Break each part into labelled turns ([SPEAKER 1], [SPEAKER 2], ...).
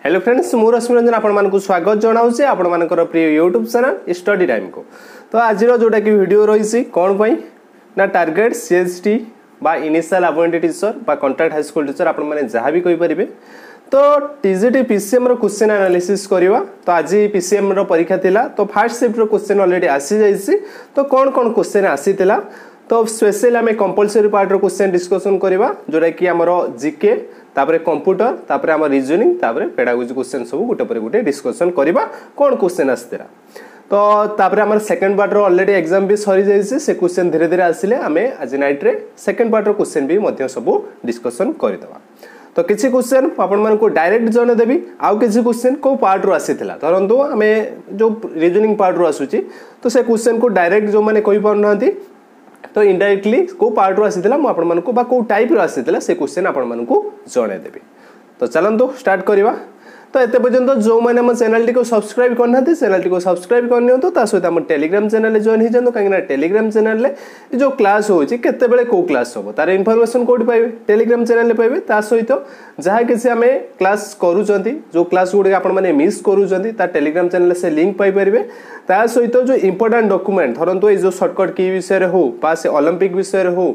[SPEAKER 1] Hello friends मु रश्मि रंजन आपको स्वागत जनाऊे आपर प्रिय यूट्यूब चैनल स्टडी टाइम को। तो आज जोटा कि वीडियो रही कौन पाई ना टार्गेट सीएसटी बा इनिशियल अपॉइंटेड टीचर बा कॉन्ट्रैक्ट हाई स्कूल टीचर आप जहाँ भी कहींपर तो टीजीटी पीसीएम रो क्वेश्चन एनालिसिस करवा। तो आज पीसीएम रो परीक्षा थिला तो फर्स्ट शिफ्ट रो क्वेश्चन ऑलरेडी आसी जाइए। तो कौन कौन क्वेश्चन आसीला तो स्पेशल आम कंपलसरी पार्ट रो क्वेश्चन डिस्कशन करवा जोटा कि आमर जीके तापरे कंप्यूटर तापरे आम रिजनिंग तापरे पेडागोजी क्वेश्चन सब गोटे पर गोटे डिस्कशन करवा कौन क्वेश्चन आसला। तो तापरे आमर सेकंड पार्ट रो ऑलरेडी एग्जाम भी सरी जाइए से क्वेश्चन धीरे धीरे आसिले आम आज नाइट रे सेकंड पार्ट रो क्वेश्चन भी मध्य सब डिस्कशन करदवा। तो किसी क्वेश्चन आपको डायरेक्ट जन देवी आउ किसी क्वेश्चन को पार्ट रो आसीला धरतु आम जो रिजनिंग पार्ट रो आसूची तो से क्वेश्चन को डायरेक्ट जो मैंने कही पारना तो इनडायरेक्टली को पार्ट रो आसीला आपको बा को टाइप रो आसीला से क्वेश्चन आपको जणे देबी। तो चलंतु स्टार्ट करवा। तो एते पर्यंत जो मैंने हम चैनल टी को सब्सक्राइब करना चैनल टी को सब्सक्राइब करनी तो सहित आम टेलीग्राम चैनल जॉइन हो जातु कहीं टेलीग्राम चैनल जो क्लास होती को क्लास हम तार इनफॉरमेशन कौट पाइबे टेलीग्राम चैनल पाइबे सहित जहाँ किसी आम क्लास करूँ जो क्लास गुड़ आप मिस करूँ टेलीग्राम चैनल से लिंक पाइपर ता सहित जो इंपोर्टाट डॉक्यूमेंट धरतु ये सर्टकट की विषय हो बा से ओलंपिक विषय हो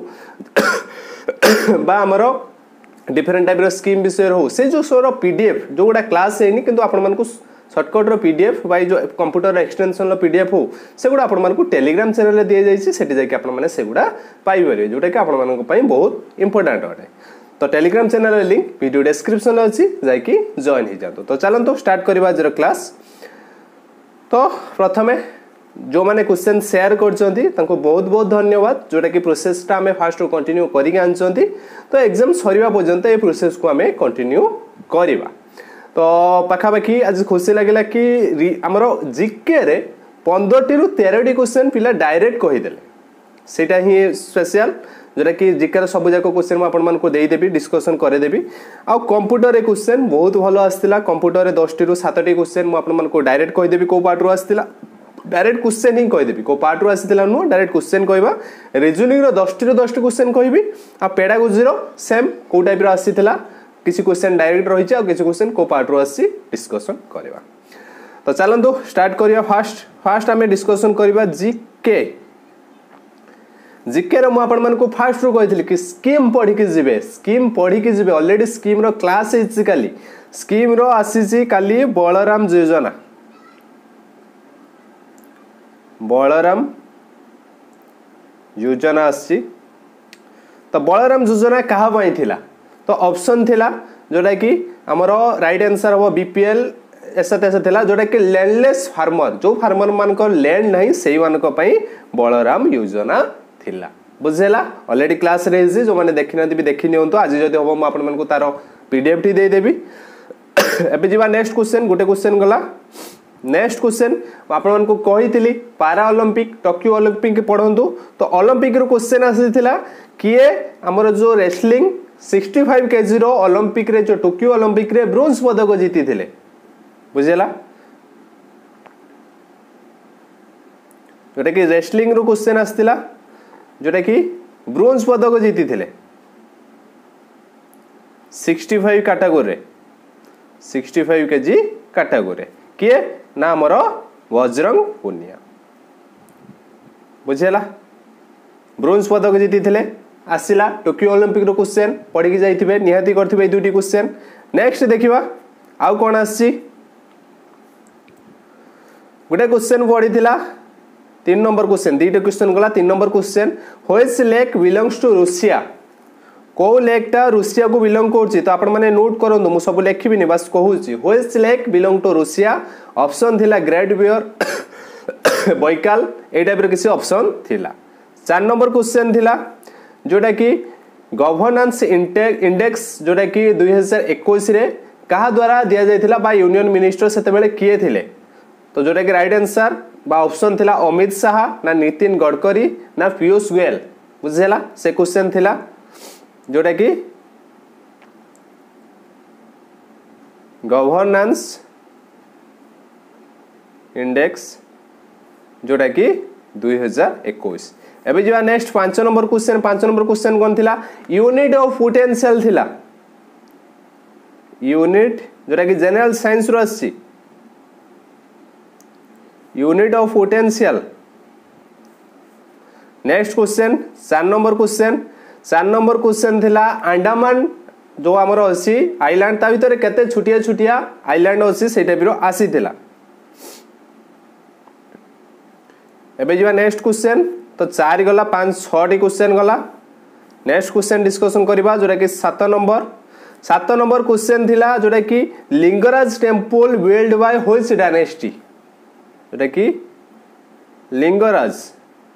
[SPEAKER 1] बा आमर डिफरेंट टाइप स्कीम विषय हो से जो सोर पीडीएफ जो गुड़ा क्लास है कि आपको सर्टकट रो पीडीएफ बाई जो कंप्यूटर एक्सटेंशन रो पीडीएफ हो से गुड़ा आपको टेलीग्राम चैनल दी जाइए जाकि आपड़ा पाइपर जोटा कि आपंपाई बहुत इंपोर्टाट अटे। तो Telegram channel link video description अच्छी जाकि जॉइन हो जातु। तो चलते स्टार्ट करवा आज क्लास। तो प्रथमे जो मैंने क्वेश्चन शेयर करछंती तांको बहुत बहुत धन्यवाद जोटा कि प्रोसेस टा हमें फास्ट कंटिन्यू करिक आनछंती। तो एग्जाम सरीवा पर्यंत ये प्रोसेस को हमें कंटिन्यू करवा। तो पाखापाखि आज खुशी लगिला कि आमर जीके रे 15 टी 13 क्वेश्चन पिला डायरेक्ट कहीदेले सेटा ही स्पेशल जोटा कि जीके सब जाक क्वेश्चन मुझे देदेवी डिस्कसन करदेवी। आ कंप्यूटर क्वेश्चन बहुत भल आसाला कंप्यूटर 10 टी 7 टी क्वेश्चन मुझे डायरेक्ट कहीदेवी कौ पार्ट रो आसाला डायरेक्ट क्वेश्चन ही कहीदेवी को पार्ट रो आसाला नुह डायरेक्ट क्वेश्चन कहवा। रिजनिंग 10 टी 10 टी क्वेश्चन कहि आ पेडागोजी सेम को टाइप रो आसाला किसी क्वेश्चन डायरेक्ट रही और किसी क्वेश्चन को पार्ट रो आसी डिस्कसन करवा। तो चलतु स्टार्ट करवा। फास्ट आम डिस्कसन करवा जीके जीके रो मुझे फास्ट रू कही कि स्कीम पढ़ी जी स्कीम पढ़ी जी ऑलरेडी स्कीम रो क्लास काली स्कीम रो आसी काली बलराम योजना आसी। तो बलराम योजना कहा थिला तो ऑप्शन थिला जोटा कि आमर राइट आंसर हम बीपीएल ऐसा थिला जोटा कि लैंडलेस फार्मर जो फार्मर मान लैंड नहीं से बलराम योजना थिला बुझेला। ऑलरेडी क्लास रही जो मैंने देखी ना भी देखी नियंतु आज जब हम आपको तार पीडीएफ टी देदेवी। एबे जीवा नेक्स्ट क्वेश्चन गोटे क्वेश्चन गला। नेक्स्ट क्वेश्चन आपको कही पारा ओलंपिक टोक्यो ओलंपिक पढ़ंतु। तो ओलंपिक रो क्वेश्चन आसीथिला किए हमर जो रेसलिंग 65 केजी रो ओलंपिक रे जो टोक्यो ओलंपिक रे ब्रोंज पदक जीति थिले बुझेला जोटा कि रेसलिंग रो क्वेश्चन आसीथिला जोटा कि ब्रोंज पदक जीति थिले 65 कैटेगरी 65 केजी कैटेगरी किए ना आमर बजरंग पुनिया बुझेला ब्रोंज पदक जीति थिले आसिला टोक्यो ओलंपिक रो क्वेश्चन पढ़ी जाइए निहाती करथिबे दुटी क्वेश्चन। नेक्स्ट देखिबा आउ कोन आसी गोटे क्वेश्चन पढ़ीथिला 3 नंबर क्वेश्चन दीटा क्वेश्चन गला 3 number question which lake belongs to Russia को लेक टा रूसिया को बिलोंग करछि। तो आपण माने नोट करंतु मु सब लिखिबिनी बस कहूछि which lake belong to Russia. Option थिला ग्रेट बियर बैकाल ए टाइप रे किसी ऑप्शन थिला। 4 नंबर क्वेश्चन थिला जोटा कि गवर्नेंस इंडेक्स जोटा कि 2021 रे कहा द्वारा दिया जायथिला बा यूनियन मिनिस्टर सेते बेले किए थिले। तो जोटा कि राइट आंसर बा ऑप्शन थिला अमित शाह ना नितिन गडकरी ना पीयूष गोयल बुझेला से क्वेश्चन थिला जोटा कि गवर्नेंस इंडेक्स जोटा कि 2021। एबे जो नेक्स्ट 5 नंबर क्वेश्चन कौन थिला यूनिट ऑफ पोटेंशियल थिला यूनिट जोटा कि जनरल साइंस रो आसी unit of potential. Next question 4 number question थिला अंडमान जो आमर अच्छी आइलैंड ता भीतर केते छुटिया छुटिया आइलैंड अच्छी से टाइप रो आसी थिला। एबे जीवा नेक्स्ट क्वेश्चन तो 4 गला 5 6 क्वेश्चन गला। नेक्स्ट क्वेश्चन डिस्कशन करबा जोटा कि 7 नंबर क्वेश्चन थिला जोटा कि Lingaraj temple build by which dynasty जोटा कि Lingaraj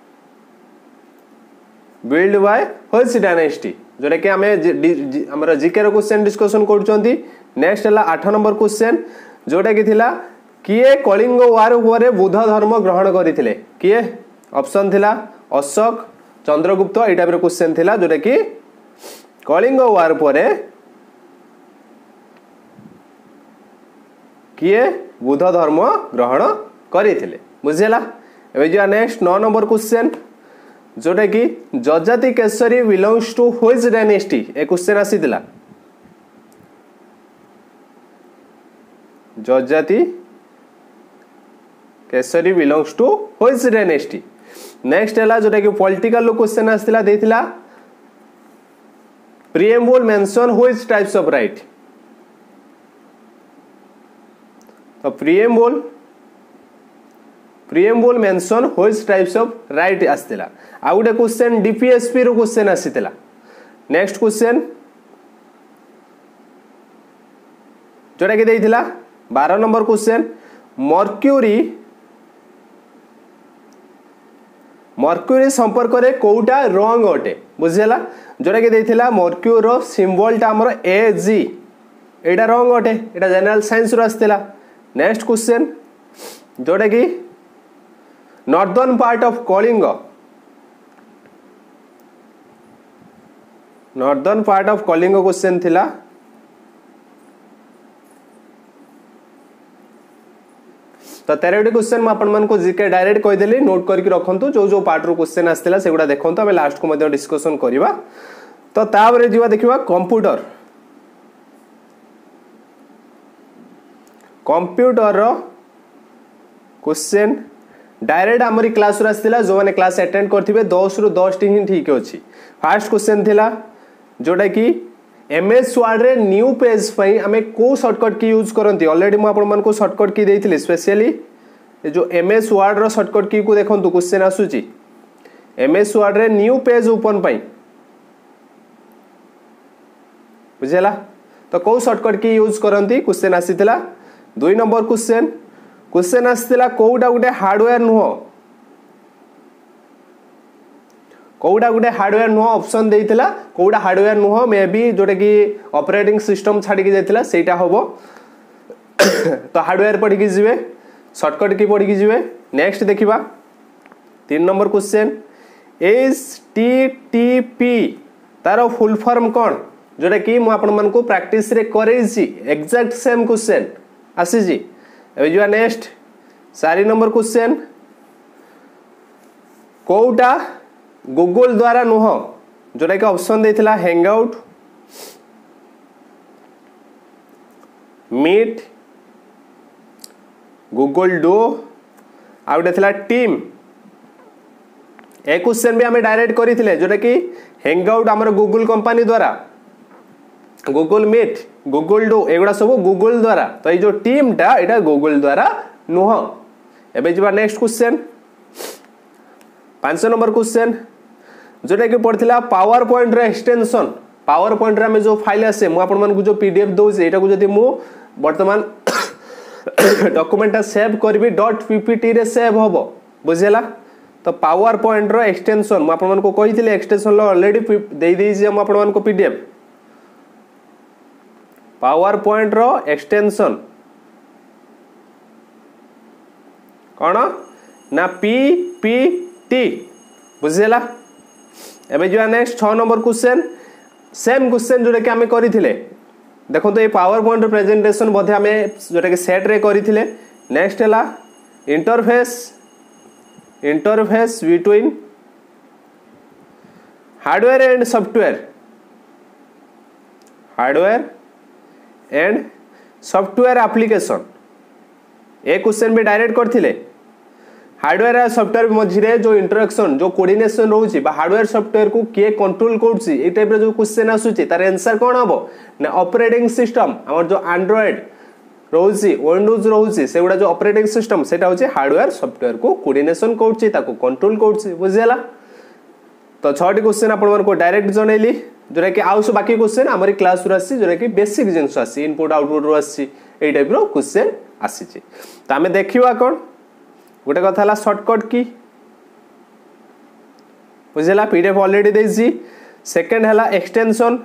[SPEAKER 1] build by which dynasty जोटा कि आमे हमर जीके रो क्वेश्चन डिस्कशन करचोंती। नेक्स्ट हला 8 नंबर क्वेश्चन जोटा कि थिला किए कलिंग वार उपरे बुद्ध धर्म ग्रहण करथिले किए ऑप्शन थिला अशोक चंद्रगुप्त ए टाइप रो क्वेश्चन थिला जोटा कि कलिंग वार उपरे किए बुद्ध धर्म ग्रहण करथिले बुझिला। एबे जो नेक्स्ट 9 नंबर क्वेश्चन जोटा कि Jajati Keshari belongs to which dynasty ए क्वेश्चन आसीतिला। Jajati Keshari belongs to which dynasty. Next हला जोटा कि पॉलिटिकल क्वेश्चन आसीतिला देथिला preamble mention which types of right. तो preamble mention which types of right आसीतिला। आ गुटे क्वेश्चन डीपीएसपी रो क्वेश्चन आसीतिला। नेक्स्ट क्वेश्चन जोटा कि देथिला 12 नंबर क्वेश्चन मर्क्यूरी संपर्क रे कोउटा रंग अटे बुझिला। जोटा कि देथिला मर्क्यूरी रो सिंबल ता हमर एजी एटा रंग अटे एटा जनरल साइंस रो आसीतिला। नेक्स्ट क्वेश्चन जोटा कि northern part of Kalinga question थिला। तो 13टी क्वेश्चन मैं आपण मन को जीके डायरेक्ट कहि देली नोट करके रखंतु जो जो पार्ट रो क्वेश्चन आस्थिला सेगुडा देखंतु हमें लास्ट को मध्ये डिस्कशन करिवा। तो ताबरे जीवा देखिवा कंप्यूटर रो क्वेश्चन डायरेक्ट आमरी क्लास रो आस्थिला जो माने क्लास अटेंड करथिबे 10 रु 10 टी ही ठीक अछि। फर्स्ट क्वेश्चन थिला जोटा कि एमएस वर्ड रे न्यू पेज पई हमें को शॉर्टकट की यूज करंती। ऑलरेडी म आपण मन को शॉर्टकट की देथिले स्पेशली जो एमएस वर्ड रो शॉर्टकट की को देखंतु क्वेश्चन आसुची एमएस वर्ड रे न्यू पेज ओपन पई बुझेला। तो को शॉर्टकट की यूज करंती क्वेश्चन आसीतिला। 2 नंबर क्वेश्चन आसीतिला कोउटा गुटे हार्डवेयर नुहो कोउटा गुटे हार्डवेयर नुहो ऑप्शन देइतिला कोउटा हार्डवेयर नुहो मे बी जोटा कि ऑपरेटिंग सिस्टम छाडी के देथिला सेटा होबो। तो हार्डवेयर पढी के जिवे शॉर्टकट की पढी के जिवे। नेक्स्ट देखिबा 3 नंबर क्वेश्चन एचटीटीपी तारो फुल फॉर्म कोन जोटा कि मु आपण मन को प्रैक्टिस रे करैछि एग्जैक्ट सेम क्वेश्चन आसी जी। एबे जो नेक्स्ट 4 नंबर क्वेश्चन कोउटा गूगल द्वारा नुह जोटा कि ऑप्शन देथिला हैंगआउट मीट गूगल डो आउ देथिला टीम। ए क्वेश्चन भी हमें डायरेक्ट करिथिले जोटा कि हैंगआउट हमर गूगल कंपनी द्वारा गूगल मीट गूगल डो एगुडा सब गूगल द्वारा। तो ये जो टीम टा एटा गूगल द्वारा नुह। एबे जिबा नेक्स्ट क्वेश्चन 5 नंबर क्वेश्चन जोटा कि पढ़थिला पावर पॉइंट रे एक्सटेंशन पावर पॉइंट रे में जो फाइल आसे मु आपण मन को जो पीडीएफ दोज एटा को जदी मु वर्तमान डॉक्यूमेंट सेव करबी .ppt रे सेव होबो बुझेला। तो पावर पॉइंट रो एक्सटेंशन मु आपण मन को कहिथिले एक्सटेंशन लो ऑलरेडी देई देई जे हम आपण मन को पीडीएफ पावर पॉइंट रो एक्सटेंशन कौन ना पीपीटी बुझेला। एबे जो next 6 number question same question जोटा कि हमें करिथिले देखो तो ये पावर पॉइंट प्रेजेंटेशन बोधे हमें जोटा कि सेट रे करिथिले। नेक्स्ट हला interface between hardware and software application ए क्वेश्चन भी डायरेक्ट करथिले हार्डवेयर और सॉफ्टवेयर मझे जो इंटरेक्शन जो कोऑर्डिनेशन रोची बा हार्डवेयर सॉफ्टवेयर को किए कंट्रोल करछि ए टाइप रो जो क्वेश्चन आसुची तार आंसर कोन हबो ना ऑपरेटिंग सिस्टम हमर जो एंड्रॉइड रोची विंडोज रोची सेगुडा जो ऑपरेटिंग सिस्टम सेटा होची हार्डवेयर सॉफ्टवेयर को कोऑर्डिनेशन करछि ताको कंट्रोल करछि बुझियला। तो 6टी क्वेश्चन आपण मन को डायरेक्ट जणैली जोरा कि आउस बाकी क्वेश्चन हमर क्लास रो आसी जोरा कि बेसिक जिंस आसी इनपुट आउटपुट रो आसी ए टाइप रो क्वेश्चन आसी छी। त हमें देखिबा कोन गोटे कथा ला शॉर्टकट की बुझिला पीडीएफ ऑलरेडी देछि। सेकंड हला एक्सटेंशन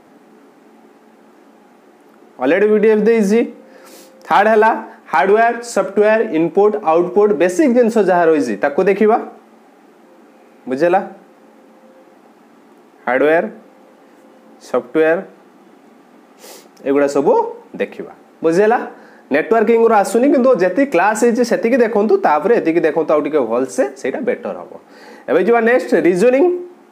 [SPEAKER 1] ऑलरेडी पीडीएफ देछि। थर्ड हला hardware software input output basic things जहा रहिछि ताको देखिबा बुझिला हार्डवेयर सॉफ्टवेयर एगुडा सब देखिबा बुझिला। नेटवर्किंग रो आसुनी किंतु जेति क्लास है सेति की देखंतु तापरे एति की देखंतु आउ टिके भल से सेटा बेटर हबो। एबे जिवा नेक्स्ट रीजनिंग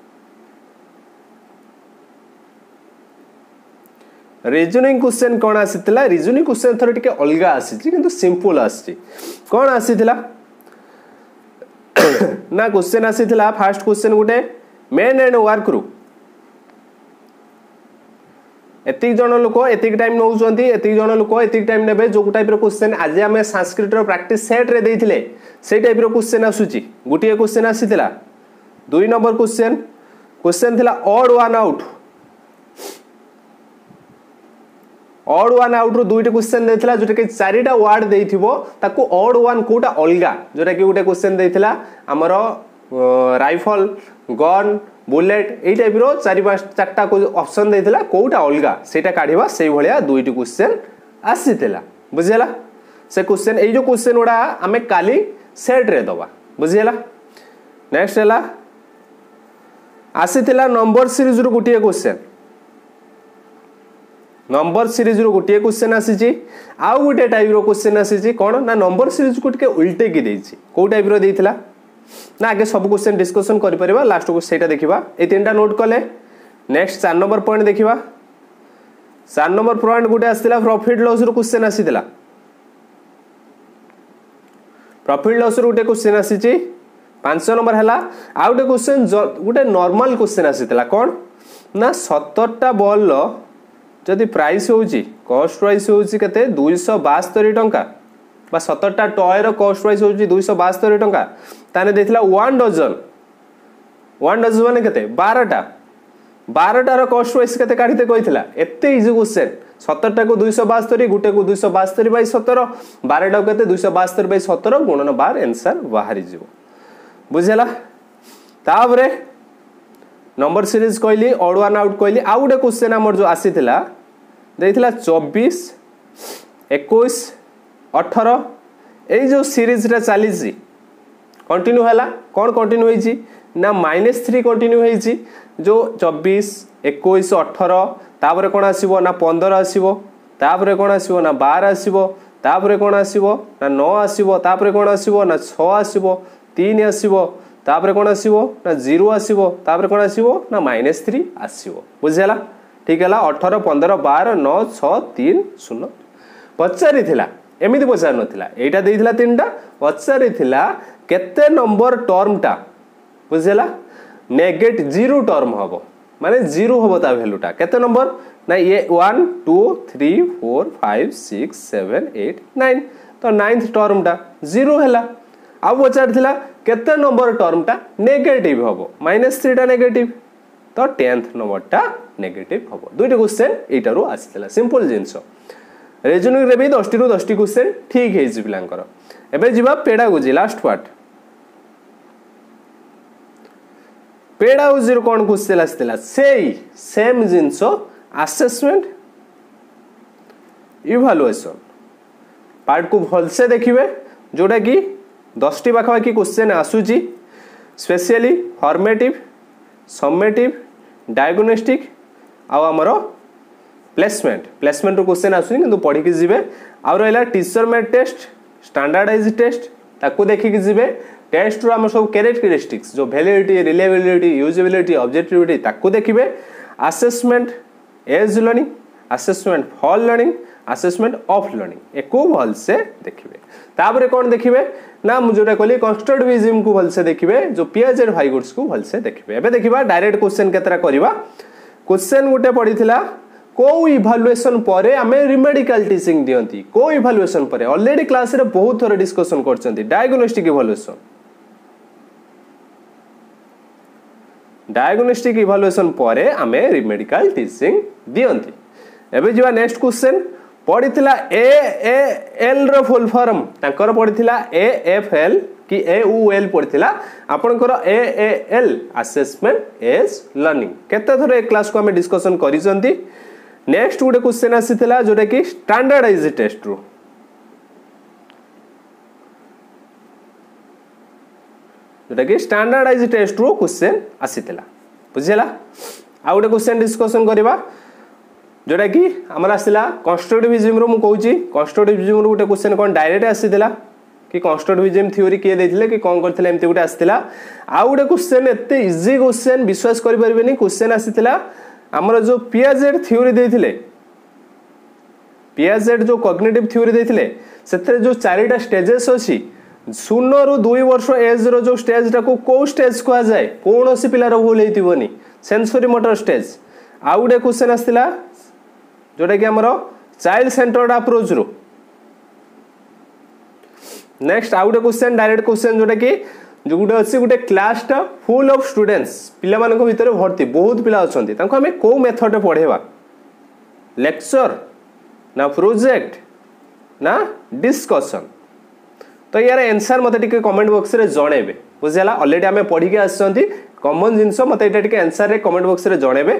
[SPEAKER 1] रीजनिंग क्वेश्चन कोन आसीतला रीजनिंग क्वेश्चन थोर टिके अलगा आसी किंतु सिंपल आसी कोन आसीतला ना क्वेश्चन आसीतला फर्स्ट क्वेश्चन गुटे मेन एंड वर्क रू एतिक जन लोक एतिक टाइम नौचंती एतिक जन लोक एतिक टाइम नेबे जो टाइप रो क्वेश्चन आज हमें संस्कृत रो प्रैक्टिस सेट रे देथिले से टाइप रो क्वेश्चन आसुची गुटिए क्वेश्चन आसीतला 2 नंबर क्वेश्चन थिला ऑड वन आउट रू दुईटा क्वेश्चन देथिला जोटा कि चारिटा वर्ड देथिबो ताको ऑड वन कोटा अलगा जोटा कि गुटे क्वेश्चन देथिला हमरो राइफल गन बुलेट ए टाइप रो 4-5 ऑप्शन देथिला कोटा अलगा सेटा काढिबा सेई भलिया दुईटी क्वेश्चन आसीतिला बुझियला। से क्वेश्चन ए जो क्वेश्चन उडा हमें काली सेट रे दबा बुझियला। नेक्स्ट हला आसीतिला नंबर सीरीज रो गुटिए क्वेश्चन नंबर सीरीज रो गुटिए क्वेश्चन आसीची आउ गुटे टाइप रो क्वेश्चन आसीची कोन ना नंबर सीरीज को टिके उल्टे की देछि को टाइप रो देथिला ना आगे सब क्वेश्चन डिस्कशन करि परिबा लास्ट को सेटा देखिबा ए तीनटा नोट कले। नेक्स्ट 4 नंबर पॉइंट देखिबा 4 नंबर पॉइंट गुटे आसीतिला प्रॉफिट लॉस रो क्वेश्चन आसीतिला प्रॉफिट लॉस रो गुटे क्वेश्चन आसीची 5 नंबर हला आ गुटे क्वेश्चन गुटे नॉर्मल क्वेश्चन आसीतिला कोन ना 17टा बॉल लो जदि प्राइस होउची कॉस्ट प्राइस होउची कते 272 टंका बा 17टा टॉय रो कॉस्ट प्राइस होउची 272 टंका ताने देथिला 1 डजन माने कते 12टा रो कॉस्ट प्राइस कते काढिते कहितला एते इजी क्वेश्चन 17टा को 272 गुटे को 272 बाय 17 12टा को कते 272 बाय 17 गुणन 12 आंसर बाहरी जिवो बुझला। ताबरे नंबर सीरीज कहली ऑड वन आउट कहली आ गुटे क्वेश्चन हमर जो आसीथिला देथिला 24 21 18 ए जो सीरीज रे चलीसी कंटिन्यू हला कोन कंटिन्यू होईची ना -3 कंटिन्यू होईची जो 24 21 18 तापरे कोन आसीबो ना 15 आसीबो तापरे कोन आसीबो ना 12 आसीबो तापरे कोन आसीबो ना 9 आसीबो तापरे कोन आसीबो ना 6 आसीबो 3 आसीबो तापरे कोन आसीबो ना 0 आसीबो तापरे कोन आसीबो ना -3 आसीबो बुझियला। ठीक हला 18 15 12 9 6 3 0 पचारि थिला एमिति पचार नथिला एटा देइथिला तीनटा पचारि थिला केते नंबर टर्मटा बुझियला नेगेटिव 0 टर्म हबो माने 0 हबो ता वैल्यूटा केते नंबर ना ये 1 2 3 4 5 6 7 8 9 तो 9th टर्मटा 0 हला आ पचार थिला केते नंबर टर्मटा नेगेटिव हबो -3 टा नेगेटिव तो 10th नंबरटा नेगेटिव हबो दुईटा क्वेश्चन एटारो आसीतला सिंपल जिंसो रीजनिंग रे भी 10 ରୁ 10 क्वेश्चन ठीक है जी पिलांकर। एबे जिबा पेडागोजी लास्ट पार्ट पेडागोजी रो कोन क्वेश्चन आसीतला सेम जिंसो असेसमेंट इवैल्यूएशन पार्ट को भल से देखिबे जोटा कि 10टी पाखा की क्वेश्चन आसुची स्पेशली फॉर्मेटिव समेटिव डायग्नोस्टिक आ हमरो प्लेसमेंट रो क्वेश्चन आसुनी किंतु पढ़ी के जिवे आ रहला teacher made test standardise test ताको देखि के जिवे टेस्ट रो हम सब कैरेक्टरिस्टिक्स जो वैलिडिटी रिलायबिलिटी यूजेबिलिटी ऑब्जेक्टिविटी ताको देखिबे assessment as learning assessment for learning, assessment of learning एको भल से देखिए। तापर कौन देखिए ना मुझे कहली कंस्ट्रक्टिविज्म को भल से देखिए, जो पियाजेड भाइगुड्स को भल से देखिए। एबे देखिबा डायरेक्ट क्वेश्चन केतरा करबा। क्वेश्चन गुटे पड़ीथिला को इभालुएशन पर आमे रिमेडिकल टीचिंग दियंती, को इभालुएशन पर ऑलरेडी क्लास रे बहुत थोर डिस्कशन करचंती। डायग्नोस्टिक इभालुएशन, डायग्नोस्टिक इभालुएशन पर आमे रिमेडिकल टीचिंग दियंती। एबे जिवा नेक्स्ट क्वेश्चन पड़ीथिला एएएल रो फुल फॉर्म ताकर पड़ीथिला एएफएल कि एयूएल पड़ीथिला आपनकर एएएल असेसमेंट एज लर्निंग। केते थोर ए क्लास को हमें डिस्कशन करिसंती। नेक्स्ट गुटे क्वेश्चन आसीथिला जोटा कि स्टैंडर्डाइज टेस्ट रो, जोटा कि स्टैंडर्डाइज टेस्ट रो क्वेश्चन आसीथिला बुझिला। आ गुटे क्वेश्चन डिस्कशन करबा जोटा कि हमर आसीला कंस्ट्रक्टिविज्म रो। मु कहूची कंस्ट्रक्टिविज्म रो गुटे क्वेश्चन कोन डायरेक्ट आसीथिला कि कंस्ट्रक्टिविज्म थ्योरी किए देथिले कि कोन करथिले एमते गुटे आसीथिला। आ गुटे क्वेश्चन एते इजी क्वेश्चन विश्वास करि परबेनी। क्वेश्चन आसीथिला हमर जो पियाजेड थ्योरी देथिले, पियाजेड जो कॉग्निटिव थ्योरी देथिले सेते जो चारिटा स्टेजेस अछि 0 रु 2 वर्ष एज रो जो स्टेज टा को स्टेज को जाय कोनोसी पिला रो भूल हेतिबोनी, सेंसरी मोटर स्टेज। आ गुटे क्वेश्चन आसीथिला जोटा कि हमर चाइल्ड सेंटर्ड अप्रोच रो। नेक्स्ट आ गुटे क्वेश्चन डायरेक्ट क्वेश्चन जोटा कि जो गुटे अछि गुटे क्लास टा फुल ऑफ स्टूडेंट्स, पिला मानक भितर भर्ती बहुत पिला अछंती, तांको हमें को मेथड पढेबा, लेक्चर ना प्रोजेक्ट ना डिस्कशन। तो यार आंसर मते टिके कमेंट बॉक्स रे जणेबे बुझला। ऑलरेडी हमें पढी के आछंती कॉमन जिंस मते एटा टिके आंसर रे कमेंट बॉक्स रे जणेबे।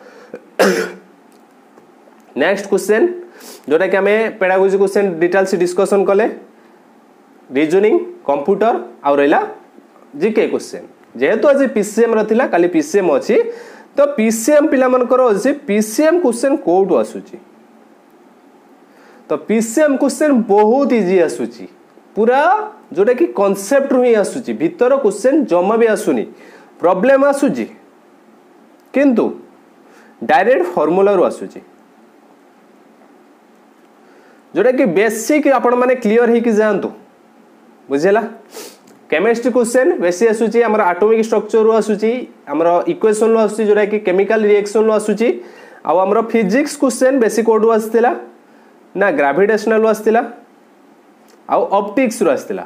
[SPEAKER 1] नेक्स्ट क्वेश्चन जोटा कि हमें पेडागोजी क्वेश्चन डिटेल्स डिस्कशन कले, रीजनिंग कंप्यूटर आ रहिला जीके क्वेश्चन। जेहेतु आज पीसीएम रथिला काली पीसीएम अछि, तो पीसीएम पिला मनकर अछि पीसीएम क्वेश्चन कोड आसुची। तो पीसीएम क्वेश्चन बहुत इजी आसुची, पूरा जोटा कि कांसेप्ट रु ही आसुची, भीतर क्वेश्चन जमा भी आसुनी, प्रॉब्लम आसुची किंतु डायरेक्ट फार्मूला रु आसुची, जोटा कि बेसिक आपण माने क्लियर हे कि जानतु बुझेला। केमिस्ट्री क्वेश्चन बेसी आसुची हमर एटॉमिक स्ट्रक्चर रु आसुची, हमर इक्वेशन रु आसुची जोटा कि केमिकल रिएक्शन रु आसुची। आ हमर फिजिक्स क्वेश्चन बेसी कोड रु आस्थिला ना ग्रेविटेशनल रु आस्थिला आ ऑप्टिक्स रु आस्थिला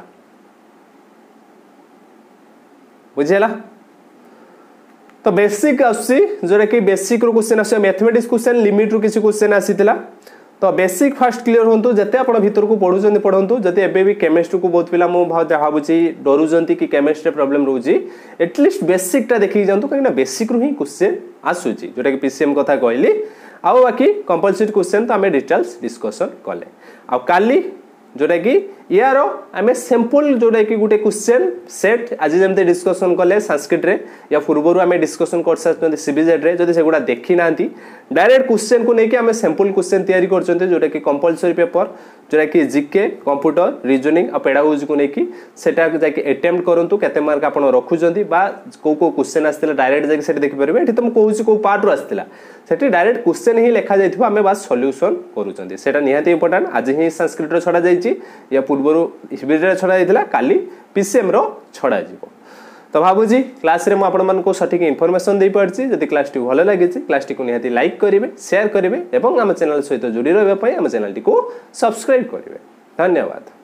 [SPEAKER 1] बुझेला। तो बेसिक आसी जोटा कि बेसिक रो क्वेश्चन आसे, मैथमेटिक्स क्वेश्चन लिमिट रो किसी क्वेश्चन आसीतिला। तो बेसिक फास्ट क्लियर होंतु, जते आपण भीतर को पढुचंदी पढंतु। जते एबे भी केमिस्ट्री को बहुत पिला मो भाबुची डरुचंती कि केमिस्ट्री प्रॉब्लम रहउची, एटलीस्ट बेसिक टा देखि जानतु, काहे ना बेसिक रो ही क्वेश्चन आसुची जोटा कि पीसीएम कथा कहली। आ बाकी कंपलसरी क्वेश्चन तो हमें डिटेल्स डिस्कशन कले। आ काली जोटा कि यार आमे सैंपल जोटा कि गुटे क्वेश्चन सेट आज जमते डिस्कशन कले संस्कृत रे या पूर्वरु आमे डिस्कशन कर सकते सीबीजेड रे। जदि सेगुडा देखि नांती डायरेक्ट क्वेश्चन को लेके आमे सैंपल क्वेश्चन तैयारी करचंते जोटा कि कंपलसरी पेपर जोटा कि जीके कंप्यूटर रीजनिंग और पेडागोजी को लेके सेटा जाके अटेम्प्ट करंतु केते मार्क आपण रखुचंती बा को क्वेश्चन आस्थिला डायरेक्ट जाके सेट देखि परबे। एठी त म कहूची को पार्ट रो आस्थिला सेठी डायरेक्ट क्वेश्चन ही लिखा जाइथिबा, आमे बस सॉल्यूशन करूचंती, सेटा निहाती इंपोर्टेंट। आज ही संस्कृत रो छडा जाइची या पूर्वरु हिब्रिड छड़ा जाइथिला, काली पीसीएम रो छड़ा जीवो। तो भाबुजी क्लास रे म आपण मन को सठिक इन्फॉर्मेशन दे पारछि। जदि क्लास टी भलो लागि छि क्लास टी को निहाती लाइक करिवे, शेयर करिवे एवं हम चैनल सहित जोड़ी रहबे पई हम चैनल टी को सब्सक्राइब करिवे। धन्यवाद।